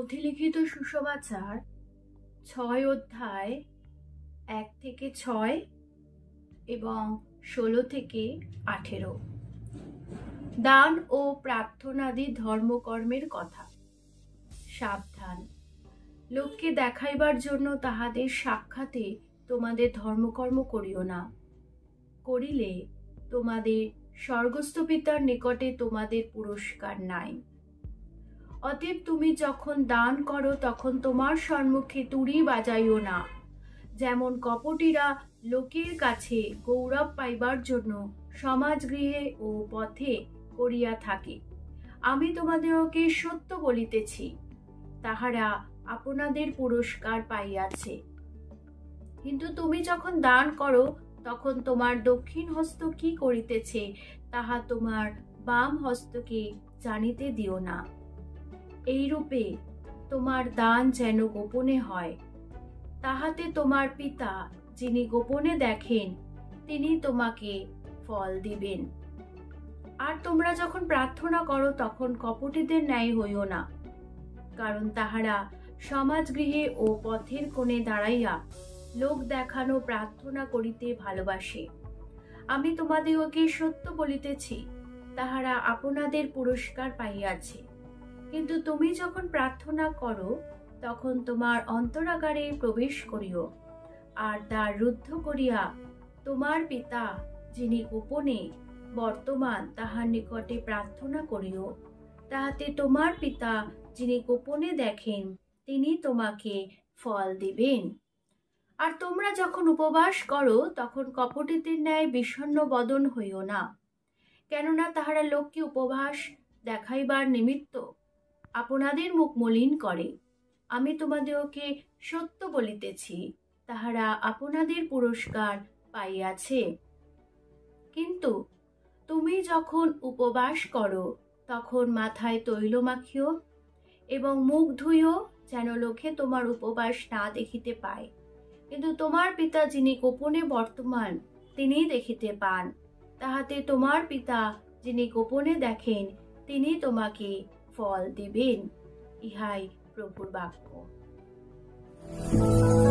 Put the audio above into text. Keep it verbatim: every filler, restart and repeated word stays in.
পুঁথিলিখিত সুসমাচার ছয় অধ্যায় এক থেকে ছয় এবং ষোলো থেকে আঠেরো। দান ও প্রার্থনাদি ধর্মকর্মের কথা। সাবধান, লোককে দেখাইবার জন্য তাহাদের সাক্ষাতে তোমাদের ধর্মকর্ম করিও না। করিলে তোমাদের স্বর্গস্থ পিতার নিকটে তোমাদের পুরস্কার নাই। অতএব তুমি যখন দান করো তখন তোমার সম্মুখে তুড়ি বাজাইও না, যেমন কপটীরা লোকের কাছে গৌরব পাইবার জন্য সমাজগৃহে ও পথে করিয়া থাকে। আমি তোমাদেরকে সত্য বলিতেছি, তাহারা আপনাদের পুরস্কার পাইয়াছে। কিন্তু তুমি যখন দান করো তখন তোমার দক্ষিণ হস্ত কি করিতেছে তাহা তোমার বাম হস্তকে জানিতে দিও না। এইরূপে তোমার দান যেন গোপনে হয়, তাহাতে তোমার পিতা যিনি গোপনে দেখেন তিনি তোমাকে ফল দিবেন। আর তোমরা যখন প্রার্থনা করো তখন কপটীদের ন্যায় হইও না, কারণ তাহারা সমাজগৃহে ও পথের কোণে দাঁড়াইয়া লোক দেখানো প্রার্থনা করিতে ভালোবাসে। আমি তোমাদিগকে সত্য বলিতেছি, তাহারা আপনাদের পুরস্কার পাইয়াছে। কিন্তু তুমি যখন প্রার্থনা করো তখন তোমার অন্তরাগারে প্রবেশ করিও, আর দ্বার রুদ্ধ করিয়া তোমার পিতা যিনি গোপনে বর্তমান তাহার নিকটে প্রার্থনা করিও, তাহাতে তোমার পিতা যিনি গোপনে দেখেন তিনি তোমাকে ফল দিবেন। আর তোমরা যখন উপবাস করো তখন কপটীদের ন্যায় বিষণ্ণ বদন হইও না, কেননা তাহারা লোককে উপবাস দেখাইবার নিমিত্ত আপনাদের মুখ মলিন করে। আমি তোমাদেরকে সত্য বলিতেছি, তাহারা আপনাদের পুরস্কার পাইয়াছে। কিন্তু তুমি যখন উপবাস করো তখন মাথায় তৈল মাখিও এবং মুখ ধুইও, যেন লোকে তোমার উপবাস না দেখিতে পায়, কিন্তু তোমার পিতা যিনি গোপনে বর্তমান তিনি দেখিতে পান। তাহাতে তোমার পিতা যিনি গোপনে দেখেন তিনি তোমাকে ফল দিবেন। ইহাই প্রভুর বাক্য।